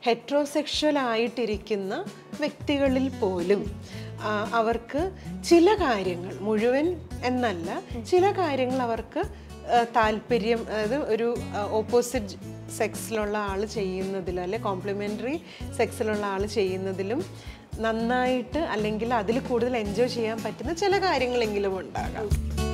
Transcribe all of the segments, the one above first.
Heterosexual ആയിട്ടിരിക്കുന്ന വ്യക്തികളിൽ പോലും അവർക്ക് ചില കാര്യങ്ങൾ, മുഴുവൻ എന്നല്ല, ചില കാര്യങ്ങൾ അവർക്ക് താല്പര്യം, അതായത് ഒരു ഓപ്പോസിറ്റ് സെക്സിലുള്ള ആൾ ചെയ്യുന്നതിൽ അല്ലെ കോംപ്ലിമെൻ്ററി സെക്സിലുള്ള ആൾ ചെയ്യുന്നതിലും നന്നായിട്ട് അല്ലെങ്കിൽ അതിൽ കൂടുതൽ എൻജോയ് ചെയ്യാൻ പറ്റുന്ന ചില കാര്യങ്ങളെങ്കിലും ഉണ്ടാകാം.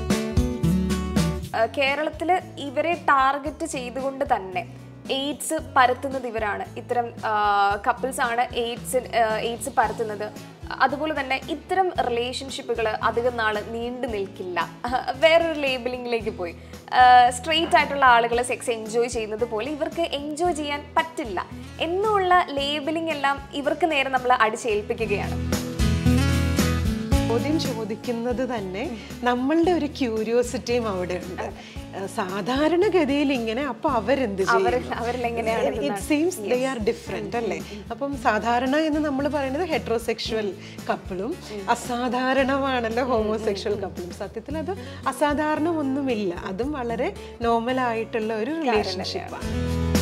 കേരളത്തിൽ ഇവരെ ടാർഗറ്റ് ചെയ്തുകൊണ്ട് തന്നെ എയ്ഡ്സ് പരത്തുന്നത് ഇവരാണ്. ഇത്തരം കപ്പിൾസ് ആണ് എയ്ഡ്സ് പരത്തുന്നത്. അതുപോലെ തന്നെ ഇത്തരം റിലേഷൻഷിപ്പുകൾ അധികം നാൾ നീണ്ടു നിൽക്കില്ല. വേറൊരു ലേബലിങ്ങിലേക്ക് പോയി സ്ട്രെയിറ്റ് ആയിട്ടുള്ള ആളുകൾ സെക്സ് എൻജോയ് ചെയ്യുന്നത് പോലെ ഇവർക്ക് എൻജോയ് ചെയ്യാൻ പറ്റില്ല എന്നുള്ള ലേബലിംഗ് എല്ലാം ഇവർക്ക് നേരെ നമ്മൾ അടിച്ചേൽപ്പിക്കുകയാണ്. ചോദ്യം ചോദിക്കുന്നത് തന്നെ നമ്മളുടെ ഒരു ക്യൂരിയോസിറ്റിയും അവിടെ ഉണ്ട്. സാധാരണഗതിയിൽ ഇങ്ങനെ, അപ്പൊ അവരെന്ത് ചെയ്യും? It seems they are different അല്ലേ? അപ്പം സാധാരണ എന്ന് നമ്മൾ പറയുന്നത് ഹെട്രോസെക്ഷൽ കപ്പിളും അസാധാരണമാണല്ലോ ഹോമോസെക്ഷൽ കപ്പിളും. സത്യത്തിൽ അത് അസാധാരണമൊന്നുമില്ല, അതും വളരെ നോർമലായിട്ടുള്ള ഒരു റിലേഷൻഷിപ്പാണ്.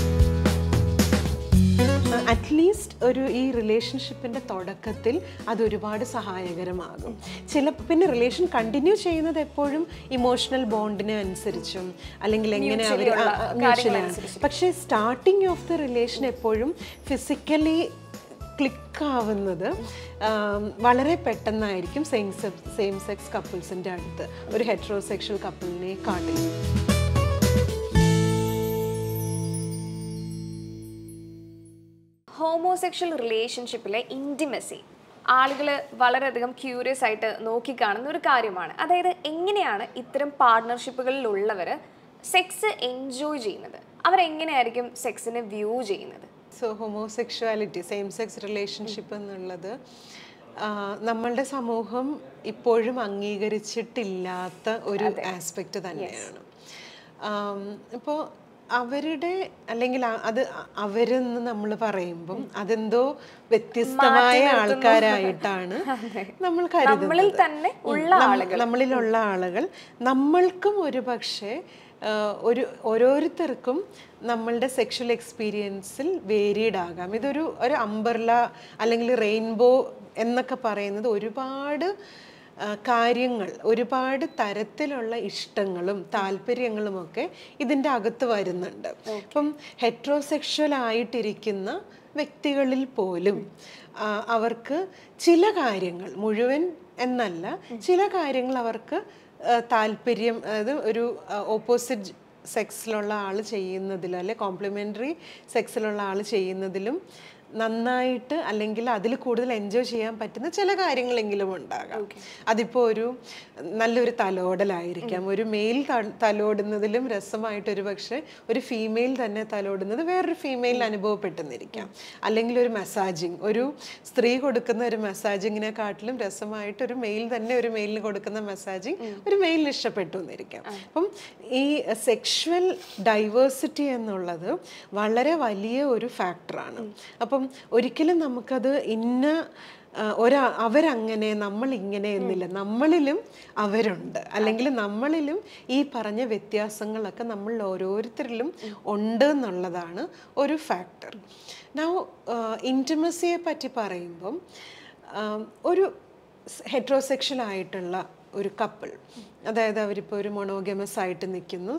അറ്റ്ലീസ്റ്റ് ഒരു ഈ റിലേഷൻഷിപ്പിൻ്റെ തുടക്കത്തിൽ അതൊരുപാട് സഹായകരമാകും. പിന്നെ റിലേഷൻ കണ്ടിന്യൂ ചെയ്യുന്നത് എപ്പോഴും ഇമോഷണൽ ബോണ്ടിനെ അനുസരിച്ചും അല്ലെങ്കിൽ എങ്ങനെ അവർ മ്യൂച്വലാണ്. പക്ഷേ സ്റ്റാർട്ടിങ് ഓഫ് ദ റിലേഷൻ എപ്പോഴും ഫിസിക്കലി ക്ലിക്കാവുന്നത് വളരെ പെട്ടെന്നായിരിക്കും സെയിം സെക്സ് കപ്പിൾസിൻ്റെ അടുത്ത് ഒരു ഹെട്രോസെക്ഷൽ കപ്പിളിനെ കാട്ടിലും. ഹോമോസെക്ഷൽ റിലേഷൻഷിപ്പിലെ ഇൻറ്റിമസി ആളുകൾ വളരെയധികം ക്യൂരിയസ് ആയിട്ട് നോക്കിക്കാണുന്ന ഒരു കാര്യമാണ്. അതായത് എങ്ങനെയാണ് ഇത്തരം പാർട്ട്ണർഷിപ്പുകളിലുള്ളവർ സെക്സ് എൻജോയ് ചെയ്യുന്നത്, അവരെങ്ങനെയായിരിക്കും സെക്സിനെ വ്യൂ ചെയ്യുന്നത്? So homosexuality, same sex relationship എന്നുള്ളത് നമ്മളുടെ സമൂഹം ഇപ്പോഴും അംഗീകരിച്ചിട്ടില്ലാത്ത ഒരു ആസ്പെക്റ്റ് തന്നെയാണ്. ഇപ്പോൾ അവരുടെ അല്ലെങ്കിൽ അത് അവരെന്ന് നമ്മൾ പറയുമ്പം അതെന്തോ വ്യത്യസ്തമായ ആൾക്കാരായിട്ടാണ് നമ്മൾ കരുതുന്നത്. നമ്മളിലുള്ള ആളുകൾ നമ്മൾക്കും ഒരു പക്ഷേ ഓരോരുത്തർക്കും നമ്മളുടെ സെക്ഷൽ എക്സ്പീരിയൻസിൽ വേരിയഡ് ആകാം. ഇതൊരു അംബർല അല്ലെങ്കിൽ റെയിൻബോ എന്നൊക്കെ പറയുന്നത് ഒരുപാട് കാര്യങ്ങൾ, ഒരുപാട് തരത്തിലുള്ള ഇഷ്ടങ്ങളും താല്പര്യങ്ങളുമൊക്കെ ഇതിൻ്റെ അകത്ത് വരുന്നുണ്ട്. അപ്പം ഹെട്രോസെക്ഷൽ ആയിട്ടിരിക്കുന്ന വ്യക്തികളിൽ പോലും അവർക്ക് ചില കാര്യങ്ങൾ, മുഴുവൻ എന്നല്ല, ചില കാര്യങ്ങൾ അവർക്ക് താല്പര്യം, അതായത് ഒരു ഓപ്പോസിറ്റ് സെക്സിലുള്ള ആൾ ചെയ്യുന്നതിലും അല്ലെ കോംപ്ലിമെൻ്ററി സെക്സിലുള്ള ആൾ ചെയ്യുന്നതിലും നന്നായിട്ട് അല്ലെങ്കിൽ അതിൽ കൂടുതൽ എൻജോയ് ചെയ്യാൻ പറ്റുന്ന ചില കാര്യങ്ങളെങ്കിലും ഉണ്ടാകാം. അതിപ്പോൾ ഒരു നല്ലൊരു തലോടലായിരിക്കാം. ഒരു മെയിൽ തലോടുന്നതിലും രസമായിട്ടൊരു പക്ഷേ ഒരു ഫീമെയിൽ തന്നെ തലോടുന്നത് വേറൊരു ഫീമെയിലിന് അനുഭവപ്പെട്ടെന്നിരിക്കാം. അല്ലെങ്കിൽ ഒരു മസാജിങ്, ഒരു സ്ത്രീ കൊടുക്കുന്ന ഒരു മസാജിങ്ങിനെക്കാട്ടിലും രസമായിട്ട് ഒരു മെയിൽ തന്നെ ഒരു മെയിലിന് കൊടുക്കുന്ന മസാജിങ് ഒരു മെയിലിന് ഇഷ്ടപ്പെട്ടു എന്നിരിക്കാം. അപ്പം ഈ സെക്ഷുവൽ ഡൈവേഴ്സിറ്റി എന്നുള്ളത് വളരെ വലിയ ഒരു ഫാക്ടറാണ്. അപ്പം ഒരിക്കലും നമുക്കത് അവരങ്ങനെ നമ്മളിങ്ങനെ എന്നില്ല. നമ്മളിലും അവരുണ്ട്, അല്ലെങ്കിൽ നമ്മളിലും ഈ പറഞ്ഞ വ്യത്യാസങ്ങളൊക്കെ നമ്മളിൽ ഓരോരുത്തരിലും ഉണ്ട് എന്നുള്ളതാണ് ഒരു ഫാക്ടർ. നൗ ഇൻറ്റിമസിയെ പറ്റി പറയുമ്പം ഒരു ഹെട്രോസെക്ഷൽ ആയിട്ടുള്ള ഒരു കപ്പിൾ, അതായത് അവരിപ്പോൾ ഒരു മൊണോഗമസ് ആയിട്ട് നിൽക്കുന്നു,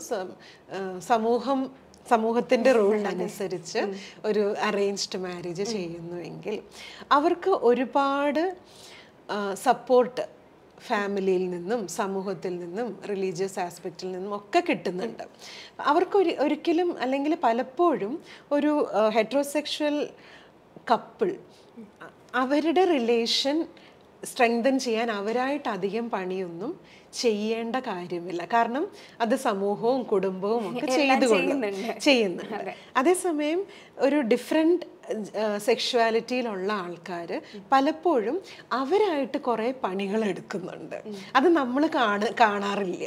സമൂഹത്തിൻ്റെ റൂളിനനുസരിച്ച് ഒരു അറേഞ്ച്ഡ് മാരേജ് ചെയ്യുന്നുവെങ്കിൽ അവർക്ക് ഒരുപാട് സപ്പോർട്ട് ഫാമിലിയിൽ നിന്നും സമൂഹത്തിൽ നിന്നും റിലീജിയസ് ആസ്പെക്റ്റിൽ നിന്നും ഒക്കെ കിട്ടുന്നുണ്ട്. അവർക്ക് ഒരിക്കലും അല്ലെങ്കിൽ പലപ്പോഴും ഒരു ഹെട്രോസെക്ഷൽ കപ്പിൾ അവരുടെ റിലേഷൻ സ്ട്രെങ്തൻ ചെയ്യാൻ അവരായിട്ട് അധികം പണിയൊന്നും ചെയ്യേണ്ട കാര്യമില്ല. കാരണം അത് സമൂഹവും കുടുംബവും ഒക്കെ ചെയ്യുന്നുണ്ട്. അതേസമയം ഒരു ഡിഫറെൻറ്റ് സെക്ഷുവാലിറ്റിയിലുള്ള ആൾക്കാർ പലപ്പോഴും അവരായിട്ട് കുറേ പണികൾ എടുക്കുന്നുണ്ട്. അത് നമ്മൾ കാണാറില്ല.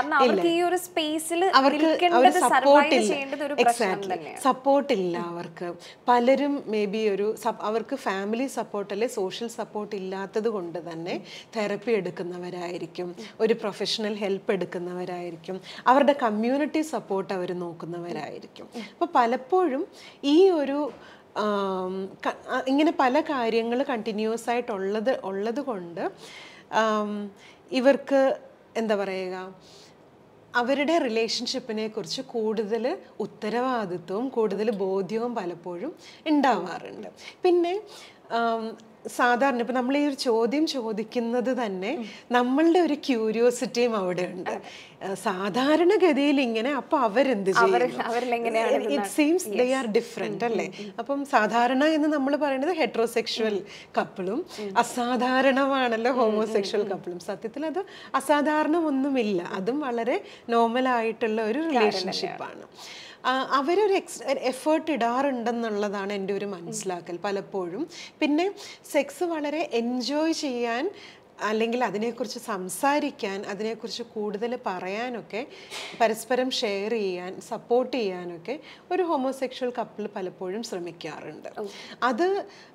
അവർക്ക് സപ്പോർട്ടില്ല. അവർക്ക് പലരും മേ ബി അവർക്ക് ഫാമിലി സപ്പോർട്ട് അല്ലെ സോഷ്യൽ സപ്പോർട്ട് ഇല്ലാത്തത് കൊണ്ട് തന്നെ തെറപ്പി എടുക്കുന്നവരായിരിക്കും, ഒരു പ്രൊഫഷണൽ ഹെൽപ്പ് എടുക്കുന്നവരായിരിക്കും, അവരുടെ കമ്മ്യൂണിറ്റി സപ്പോർട്ട് അവർ നോക്കുന്നവരായിരിക്കും. അപ്പോൾ പലപ്പോഴും ഈ ഒരു ഇങ്ങനെ പല കാര്യങ്ങൾ കണ്ടിന്യൂസ് ഉള്ളത് കൊണ്ട് ഇവർക്ക് എന്താ പറയുക, അവരുടെ റിലേഷൻഷിപ്പിനെ കുറിച്ച് കൂടുതൽ ഉത്തരവാദിത്വവും കൂടുതൽ ബോധ്യവും പലപ്പോഴും ഉണ്ടാവാറുണ്ട്. പിന്നെ സാധാരണ ഇപ്പം നമ്മൾ ഈ ഒരു ചോദ്യം ചോദിക്കുന്നത് തന്നെ നമ്മളുടെ ഒരു ക്യൂരിയോസിറ്റിയും അവിടെ ഉണ്ട്. സാധാരണഗതിയിൽ ഇങ്ങനെ അപ്പൊ അവരെന്ത് ചെയ്യും, it seems they are different അല്ലേ. അപ്പം സാധാരണ എന്ന് നമ്മൾ പറയുന്നത് ഹെട്രോസെക്ഷൽ കപ്പിളും അസാധാരണമാണല്ലോ ഹോമോസെക്ഷൽ കപ്പിളും. സത്യത്തിൽ അത് അസാധാരണമൊന്നുമില്ല, അതും വളരെ നോർമൽ ആയിട്ടുള്ള ഒരു റിലേഷൻഷിപ്പാണ്. അവരൊരു എഫേർട്ട് ഇടാറുണ്ടെന്നുള്ളതാണ് എൻ്റെ ഒരു മനസ്സിലാക്കൽ പലപ്പോഴും. പിന്നെ സെക്സ് വളരെ എൻജോയ് ചെയ്യാൻ, അല്ലെങ്കിൽ അതിനെക്കുറിച്ച് സംസാരിക്കാൻ, അതിനെക്കുറിച്ച് കൂടുതൽ പറയാനൊക്കെ, പരസ്പരം ഷെയർ ചെയ്യാൻ, സപ്പോർട്ട് ചെയ്യാനൊക്കെ ഒരു ഹോമോസെക്ഷൽ കപ്പിൾ പലപ്പോഴും ശ്രമിക്കാറുണ്ട്. അത്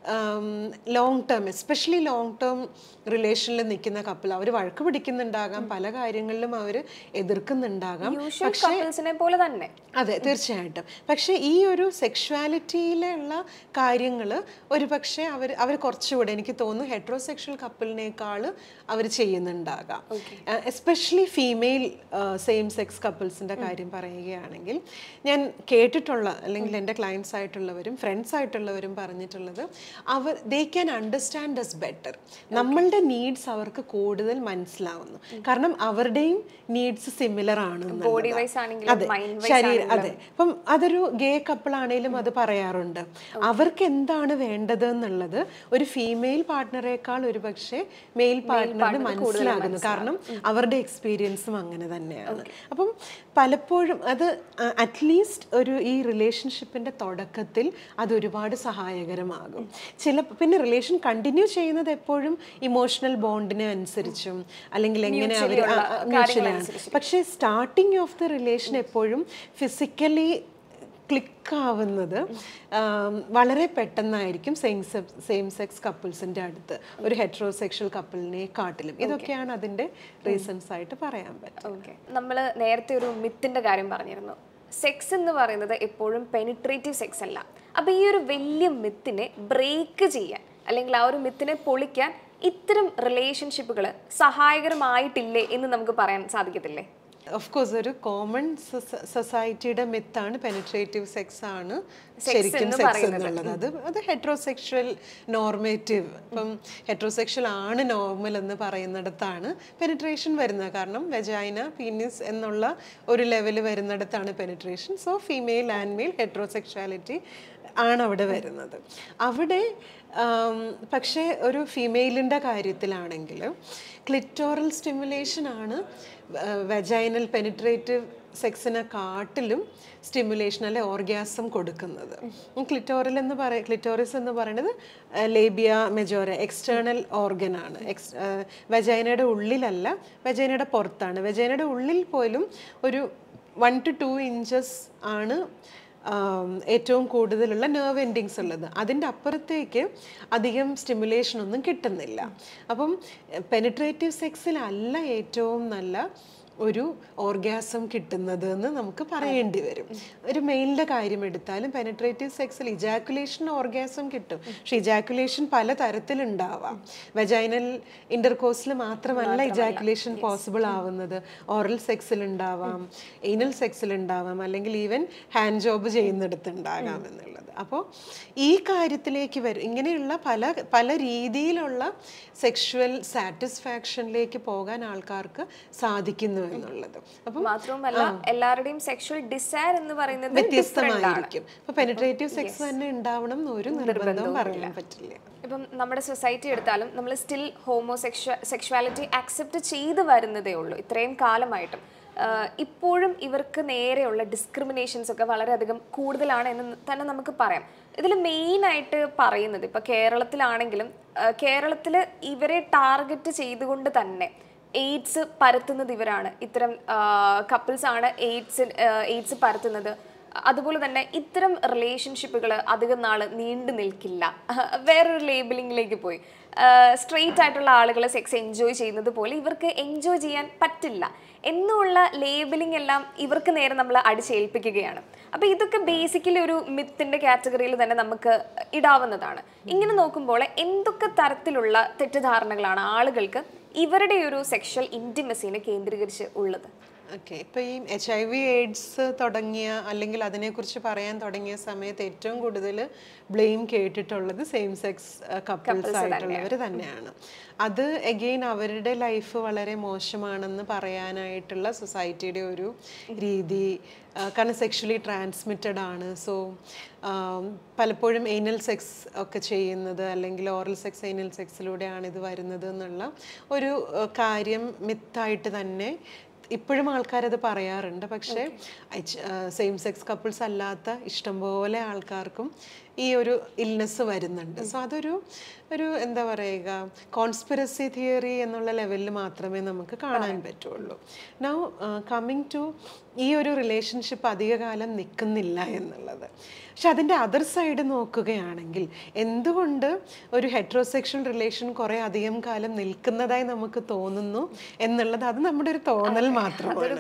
long term, especially long term റിലേഷനിൽ നിൽക്കുന്ന കപ്പിൾ അവർ വഴക്ക് പിടിക്കുന്നുണ്ടാകാം, പല കാര്യങ്ങളിലും അവർ എതിർക്കുന്നുണ്ടാകാം. പക്ഷേ പോലെ തന്നെ അതെ, തീർച്ചയായിട്ടും. പക്ഷേ ഈ ഒരു സെക്ഷുവാലിറ്റിയിലുള്ള കാര്യങ്ങൾ ഒരു പക്ഷേ അവർ കുറച്ചുകൂടെ, എനിക്ക് തോന്നുന്നു ഹെട്രോസെക്ഷൽ കപ്പിളിനേക്കാൾ അവർ ചെയ്യുന്നുണ്ടാകാം. എസ്പെഷ്യലി ഫീമെയിൽ സെയിം സെക്സ് കപ്പിൾസിൻ്റെ കാര്യം പറയുകയാണെങ്കിൽ, ഞാൻ കേട്ടിട്ടുള്ള, അല്ലെങ്കിൽ എൻ്റെ ക്ലയൻസ് ആയിട്ടുള്ളവരും ഫ്രണ്ട്സ് ആയിട്ടുള്ളവരും പറഞ്ഞിട്ടുള്ളത്, they can understand us better. നമ്മളുടെ നീഡ്സ് അവർക്ക് കൂടുതൽ മനസ്സിലാവുന്നു. കാരണം അവരുടെയും നീഡ്സ് സിമിലർ ആണ്. അതെ, ശരീരം. അതെ, അപ്പം അതൊരു ഗേ കപ്പിൾ ആണെങ്കിലും അത് പറയാറുണ്ട്. അവർക്ക് എന്താണ് വേണ്ടത് എന്നുള്ളത് ഒരു ഫീമെയിൽ പാർട്ട്ണറേക്കാൾ ഒരു പക്ഷേ മെയിൽ പാർട്ട്ണറിന് മനസ്സിലാകുന്നു. കാരണം അവരുടെ എക്സ്പീരിയൻസും അങ്ങനെ തന്നെയാണ്. അപ്പം പലപ്പോഴും അത് അറ്റ്ലീസ്റ്റ് ഈ റിലേഷൻഷിപ്പിന്റെ തുടക്കത്തിൽ അത് ഒരുപാട് സഹായകരമാകും. പിന്നെ റിലേഷൻ കണ്ടിന്യൂ ചെയ്യുന്നത് എപ്പോഴും ഇമോഷണൽ ബോണ്ടിനെ അനുസരിച്ചും, അല്ലെങ്കിൽ എങ്ങനെ അവർ മ്യൂച്വലാണ്. പക്ഷേ സ്റ്റാർട്ടിങ് ഓഫ് ദ റിലേഷൻ എപ്പോഴും ഫിസിക്കലി ക്ലിക്കാവുന്നത് വളരെ പെട്ടെന്നായിരിക്കും സെയിം സെക്സ് കപ്പിൾസിൻ്റെ അടുത്ത് ഒരു ഹെട്രോസെക്ഷൽ കപ്പിളിനെ കാട്ടിലും. ഇതൊക്കെയാണ് അതിൻ്റെ റീസൺസ് ആയിട്ട് പറയാൻ പറ്റും. നമ്മൾ നേരത്തെ ഒരു മിത്തിന്റെ കാര്യം പറഞ്ഞിരുന്നു, സെക്സ് എന്ന് പറയുന്നത് എപ്പോഴും പെനിട്രേറ്റീവ് സെക്സ് അല്ല. അപ്പോൾ ഈ ഒരു വലിയ മിത്തിനെ ബ്രേക്ക് ചെയ്യാൻ, അല്ലെങ്കിൽ ആ ഒരു മിത്തിനെ പൊളിക്കാൻ ഇത്തരം റിലേഷൻഷിപ്പുകൾ സഹായകരമായിട്ടില്ലേ എന്ന് നമുക്ക് പറയാൻ സാധിക്കത്തില്ലേ? ഓഫ് കോഴ്സ്, ഒരു കോമൺ സൊസൈറ്റിയുടെ മിത്താണ് പെനിട്രേറ്റീവ് സെക്സ് ആണ് ശരിക്കും സെക്സ് എന്നുള്ളത്. അത് ഹെട്രോസെക്ഷൽ നോർമേറ്റീവ്, ഇപ്പം ഹെട്രോസെക്ഷൽ ആണ് നോർമൽ എന്ന് പറയുന്നിടത്താണ് പെനിട്രേഷൻ വരുന്നത്. കാരണം വെജൈന, പീനിസ് എന്നുള്ള ഒരു ലെവൽ വരുന്നിടത്താണ് penetration. So female and male heterosexuality ആണ് അവിടെ വരുന്നത്. അവിടെ പക്ഷേ ഒരു ഫീമെയിലിൻ്റെ കാര്യത്തിലാണെങ്കിൽ ക്ലിറ്റോറൽ സ്റ്റിമുലേഷൻ ആണ് വെജൈനൽ പെനിട്രേറ്റീവ് സെക്സിനെ കാട്ടിലും സ്റ്റിമുലേഷൻ അല്ലെ ഓർഗാസം കൊടുക്കുന്നത്. ക്ലിറ്റോറിസ് എന്ന് പറയുന്നത് ലേബിയ മെജോറ, എക്സ്റ്റേണൽ ഓർഗൻ ആണ്. വെജൈനയുടെ ഉള്ളിലല്ല, വെജൈനയുടെ പുറത്താണ്. വെജൈനയുടെ ഉള്ളിൽ പോലും ഒരു 1 to 2 inches ആണ് ഏറ്റവും കൂടുതലുള്ള നെർവ് എൻഡിങ്സ് ഉള്ളത്. അതിൻ്റെ അപ്പുറത്തേക്ക് അധികം സ്റ്റിമുലേഷൻ ഒന്നും കിട്ടുന്നില്ല. അപ്പം പെനിട്രേറ്റീവ് സെക്സിലല്ല ഏറ്റവും നല്ല ഒരു ഓർഗാസം കിട്ടുന്നത് എന്ന് നമുക്ക് പറയേണ്ടി വരും. ഒരു മെയിലിൻ്റെ കാര്യം എടുത്താലും പെനിട്രേറ്റീവ് സെക്സിൽ ഇജാക്കുലേഷൻ ഓർഗാസം കിട്ടും. പക്ഷെ ഇജാക്കുലേഷൻ പല തരത്തിലുണ്ടാവാം. വെജൈനൽ ഇൻ്റർകോഴ്സിൽ മാത്രമല്ല ഇജാക്കുലേഷൻ പോസിബിൾ ആവുന്നത്. ഓറൽ സെക്സിലുണ്ടാവാം, എയ്നൽ സെക്സിലുണ്ടാവാം, അല്ലെങ്കിൽ ഈവൻ ഹാൻഡ് ജോബ് ചെയ്യുന്നിടത്തുണ്ടാകാം എന്നുള്ളത്. അപ്പോൾ ഈ കാര്യത്തിലേക്ക് വരും, ഇങ്ങനെയുള്ള പല രീതിയിലുള്ള സെക്ഷുവൽ സാറ്റിസ്ഫാക്ഷനിലേക്ക് പോകാൻ ആൾക്കാർക്ക് സാധിക്കുന്നു എന്നുള്ളത്. അപ്പം മാത്രമല്ല എല്ലാവരുടെയും സെക്ഷുവൽ ഡിസയർ എന്ന് പറയുന്നത് വ്യത്യസ്തമായിരിക്കും. അപ്പൊ പെനിട്രേറ്റീവ് സെക്സ് തന്നെ ഉണ്ടാവണം എന്ന് ഒരു നിർബന്ധവും പറയാൻ പറ്റില്ല. ഇപ്പം നമ്മുടെ സൊസൈറ്റി എടുത്താലും നമ്മൾ സ്റ്റിൽ സെക്ഷുവാലിറ്റി അക്സെപ്റ്റ് ചെയ്ത് വരുന്നതേ ഉള്ളൂ. ഇത്രയും കാലമായിട്ടും ഇപ്പോഴും ഇവർക്ക് നേരെയുള്ള ഡിസ്ക്രിമിനേഷൻസ് ഒക്കെ വളരെയധികം കൂടുതലാണ് എന്ന് തന്നെ നമുക്ക് പറയാം. ഇതിൽ മെയിനായിട്ട് പറയുന്നത് ഇപ്പോൾ കേരളത്തിലാണെങ്കിലും കേരളത്തിൽ ഇവരെ ടാർഗറ്റ് ചെയ്തുകൊണ്ട് തന്നെ എയ്ഡ്സ് പരത്തുന്നത് ഇവരാണ്. ഇത്തരം കപ്പിൾസ് ആണ് എയ്ഡ്സ് പരത്തുന്നത്. അതുപോലെ തന്നെ ഇത്തരം റിലേഷൻഷിപ്പുകൾ അധികം നാൾ നീണ്ടു നിൽക്കില്ല. വേറൊരു ലേബലിങ്ങിലേക്ക് പോയി. സ്ട്രെയിറ്റ് ആയിട്ടുള്ള ആളുകൾ സെക്സ് എൻജോയ് ചെയ്യുന്നത് പോലെ ഇവർക്ക് എൻജോയ് ചെയ്യാൻ പറ്റില്ല എന്നുള്ള ലേബലിംഗ് എല്ലാം ഇവർക്ക് നേരെ നമ്മൾ അടിച്ചേൽപ്പിക്കുകയാണ്. അപ്പോൾ ഇതൊക്കെ ബേസിക്കലി ഒരു മിത്തിന്റെ കാറ്റഗറിയിൽ തന്നെ നമുക്ക് ഇടാവുന്നതാണ്. ഇങ്ങനെ നോക്കുമ്പോൾ എന്തൊക്കെ തരത്തിലുള്ള തെറ്റിദ്ധാരണകളാണ് ആളുകൾക്ക് ഇവരുടെ ഒരു സെക്ഷൽ ഇൻറ്റിമസിനെ കേന്ദ്രീകരിച്ച് ഉള്ളത്? ഓക്കെ, ഇപ്പോൾ ഈ HIV AIDS തുടങ്ങിയ അല്ലെങ്കിൽ അതിനെക്കുറിച്ച് പറയാൻ തുടങ്ങിയ സമയത്ത് ഏറ്റവും കൂടുതൽ ബ്ലെയിം കേട്ടിട്ടുള്ളത് സെയിം സെക്സ് കപ്പിൾസ് ആയിട്ടുള്ളവർ തന്നെയാണ്. അത് എഗെയിൻ അവരുടെ ലൈഫ് വളരെ മോശമാണെന്ന് പറയാനായിട്ടുള്ള സൊസൈറ്റിയുടെ ഒരു രീതി, കാരണം സെക്ഷലി ട്രാൻസ്മിറ്റഡ് ആണ്. സോ പലപ്പോഴും ഏനൽ സെക്സ് ഒക്കെ ചെയ്യുന്നത് അല്ലെങ്കിൽ ഓറൽ സെക്സ് ഏനൽ സെക്സിലൂടെയാണ് ഇത് വരുന്നത് എന്നുള്ള ഒരു കാര്യം മിത്തായിട്ട് തന്നെ ഇപ്പോഴും ആൾക്കാരത് പറയാറുണ്ട്. പക്ഷേ സെയിം സെക്സ് കപ്പിൾസ് അല്ലാത്ത ഇഷ്ടംപോലെ ആൾക്കാർക്കും ഈ ഒരു ഇൽനെസ് വരുന്നുണ്ട്. സോ അതൊരു എന്താ പറയുക, കോൺസ്പിറസി തിയറി എന്നുള്ള ലെവലിൽ മാത്രമേ നമുക്ക് കാണാൻ പറ്റുള്ളൂ. നൗ കമ്മിങ് ടു ഈ ഒരു റിലേഷൻഷിപ്പ് അധികകാലം നിൽക്കുന്നില്ല എന്നുള്ളത്. പക്ഷെ അതിൻ്റെ അതർ സൈഡ് നോക്കുകയാണെങ്കിൽ എന്തുകൊണ്ട് ഒരു ഹെറ്ററോസെക്ഷൽ റിലേഷൻ കുറേ അധികം കാലം നിൽക്കുന്നതായി നമുക്ക് തോന്നുന്നു എന്നുള്ളത് അത് നമ്മുടെ ഒരു തോന്നൽ മാത്രമാണ്.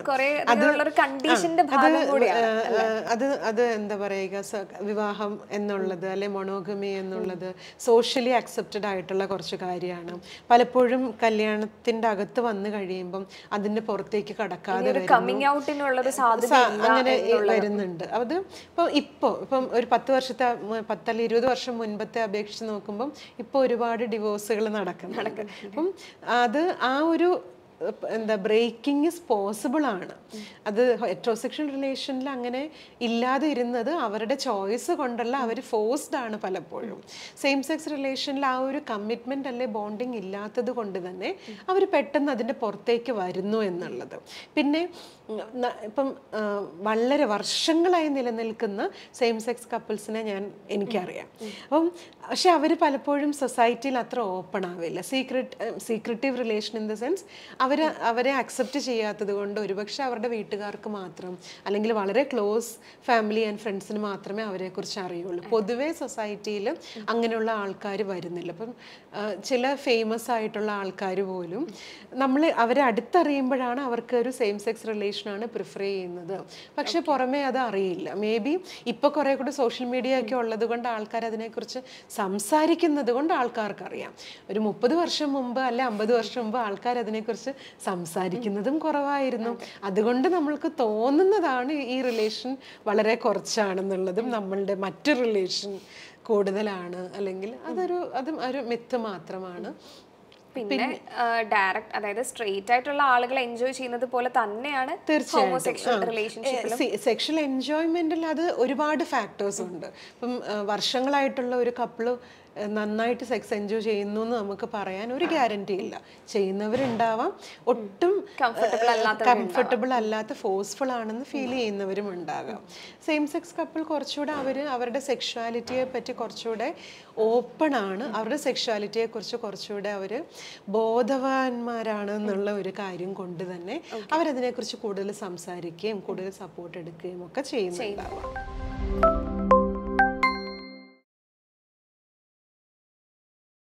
അത് എന്താ പറയുക, വിവാഹം എന്നുള്ളത് അല്ലെ മൊണോഗമി എന്നുള്ളത് സോഷ്യലി അക്സെപ്റ്റഡ് ആയിട്ടുള്ള കുറച്ച് കാര്യമാണ്. പലപ്പോഴും കല്യാണത്തിൻ്റെ അകത്ത് വന്നു കഴിയുമ്പം അതിൻ്റെ പുറത്തേക്ക് കടക്കാതെ അങ്ങനെ വരുന്നുണ്ട്. അത് ഇപ്പം ഒരു 10 വർഷത്തെ 10 അല്ലെങ്കിൽ 20 വർഷം മുൻപത്തെ അപേക്ഷിച്ച് നോക്കുമ്പം ഇപ്പോൾ ഒരുപാട് ഡിവോഴ്സുകൾ നടക്കുന്നുണ്ട്. അപ്പം അത് ആ ഒരു എന്താ ബ്രേക്കിംഗ് ഇസ് പോസിബിൾ ആണ്. അത് ഹെറ്ററോസെക്ഷൽ റിലേഷനിൽ അങ്ങനെ ഇല്ലാതെ ഇരുന്നത് അവരുടെ ചോയ്സ് കൊണ്ടല്ല, അവർ ഫോഴ്സ്ഡ് ആണ് പലപ്പോഴും. സെയിം സെക്സ് റിലേഷനിൽ ആ ഒരു കമ്മിറ്റ്മെന്റ് അല്ലെ ബോണ്ടിങ് ഇല്ലാത്തത് കൊണ്ട് തന്നെ അവർ പെട്ടെന്ന് അതിൻ്റെ പുറത്തേക്ക് വരുന്നു എന്നുള്ളത്. പിന്നെ ഇപ്പം വളരെ വർഷങ്ങളായി നിലനിൽക്കുന്ന സെയിം സെക്സ് കപ്പിൾസിനെ എനിക്കറിയാം. അപ്പം പക്ഷെ അവർ പലപ്പോഴും സൊസൈറ്റിയിൽ അത്ര ഓപ്പൺ ആവില്ല. Secretive relation in the sense അവരെ അക്സെപ്റ്റ് ചെയ്യാത്തത് കൊണ്ട് ഒരുപക്ഷെ അവരുടെ വീട്ടുകാർക്ക് മാത്രം അല്ലെങ്കിൽ വളരെ ക്ലോസ് ഫാമിലി ആൻഡ് ഫ്രണ്ട്സിന് മാത്രമേ അവരെക്കുറിച്ച് അറിയുള്ളൂ. പൊതുവെ സൊസൈറ്റിയിൽ അങ്ങനെയുള്ള ആൾക്കാർ വരുന്നില്ല. അപ്പം ചില ഫേമസ് ആയിട്ടുള്ള ആൾക്കാർ പോലും അവരെ അടുത്തറിയുമ്പോഴാണ് അവർക്ക് ഒരു സെയിം സെക്സ് റിലേഷനാണ് പ്രിഫർ ചെയ്യുന്നത്. പക്ഷെ പുറമേ അത് അറിയില്ല. മേ ബി ഇപ്പോൾ കുറേ കൂടി സോഷ്യൽ മീഡിയ ഒക്കെ ഉള്ളത് കൊണ്ട് ആൾക്കാർ അതിനെക്കുറിച്ച് സംസാരിക്കുന്നത് കൊണ്ട് ആൾക്കാർക്ക് അറിയാം. ഒരു 30 വർഷം മുമ്പ് അല്ലെ 50 വർഷം മുമ്പ് ആൾക്കാർ അതിനെക്കുറിച്ച് സംസാരിക്കുന്നതും കുറവായിരുന്നു. അതുകൊണ്ട് നമ്മൾക്ക് തോന്നുന്നതാണ് ഈ റിലേഷൻ വളരെ കുറച്ചാണെന്നുള്ളതും നമ്മളുടെ മറ്റു റിലേഷൻ കൂടുതലാണ്, അല്ലെങ്കിൽ അതും ഒരു മിത്ത് മാത്രമാണ്. പിന്നെ ഡയറക്റ്റ്, അതായത് സ്ട്രെയിറ്റ് ആയിട്ടുള്ള ആളുകൾ എൻജോയ് ചെയ്യുന്നത് പോലെ തന്നെയാണ് സെക്ഷൽ എൻജോയ്മെന്റിൽ അത് ഒരുപാട് ഫാക്ടേഴ്സ് ഉണ്ട്. ഇപ്പം വർഷങ്ങളായിട്ടുള്ള ഒരു കപ്പിള് നന്നായിട്ട് സെക്സ് എൻജോയ് ചെയ്യുന്നു എന്ന് നമുക്ക് പറയാൻ ഒരു ഗ്യാരണ്ടി ഇല്ല. ചെയ്യുന്നവരുണ്ടാവാം, ഒട്ടും കംഫർട്ടബിൾ അല്ലാത്ത ഫോഴ്സ്ഫുൾ ആണെന്ന് ഫീൽ ചെയ്യുന്നവരും ഉണ്ടാകാം. സെയിം സെക്സ് കപ്പിൾ കുറച്ചുകൂടെ അവരുടെ സെക്ഷുവാലിറ്റിയെ പറ്റി കുറച്ചുകൂടെ ഓപ്പൺ ആണ്, അവരുടെ സെക്ഷുവാലിറ്റിയെ കുറിച്ച് കുറച്ചുകൂടെ അവർ ബോധവാന്മാരാണ് എന്നുള്ള ഒരു കാര്യം കൊണ്ട് തന്നെ അവരതിനെക്കുറിച്ച് കൂടുതൽ സംസാരിക്കുകയും കൂടുതൽ സപ്പോർട്ട് എടുക്കുകയും ഒക്കെ ചെയ്യുന്നുണ്ടാവാം.